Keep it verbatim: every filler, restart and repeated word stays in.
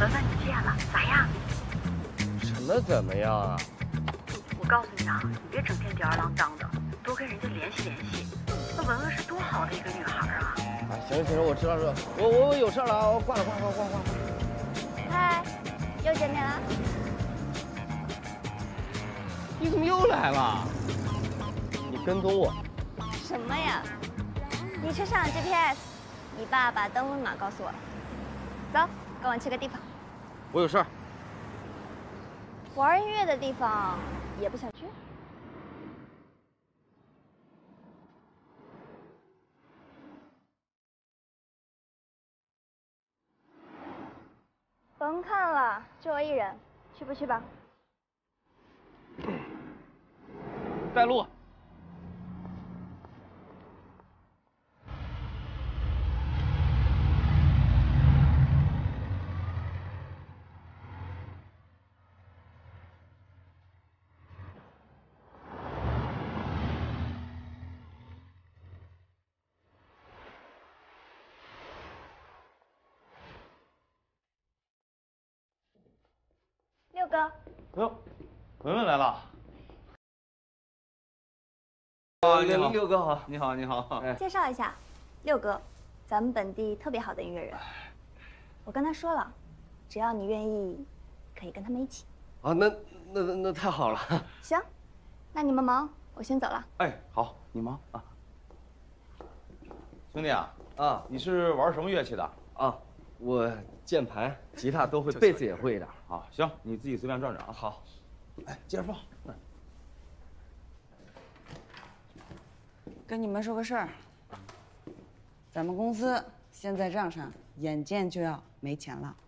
文文你戒了，咋样？ 什么怎么样啊？ 我告诉你啊，你别整天吊儿郎当的，多跟人家联系联系。那文文是多好的一个女孩啊！ 啊，行行，我知道知道，我我我有事了啊，我挂了挂了挂了挂了挂了。 嗨，又见面了。 你怎么又来了？你跟踪我？ 什么呀？你车上有 G P S， 你爸把登录码告诉我了。走，跟我去个地方。 我有事儿。 玩音乐的地方也不想去？甭看了，就我一人，去不去吧？ 带路。 六哥。 哎呦，文文来了。 啊，你好，六哥好。 你好，你好。 哎，介绍一下，六哥，咱们本地特别好的音乐人。我跟他说了，只要你愿意，可以跟他们一起。 啊，那那那那太好了。 行，那你们忙，我先走了。 哎，好，你忙啊。兄弟啊， 啊， 你是玩什么乐器的？ 啊，我键盘、吉他都会，贝斯也会一点。 啊，行，你自己随便转转啊。 好。 哎，接着放。嗯。 跟你们说个事儿，咱们公司现在账上眼见就要没钱了。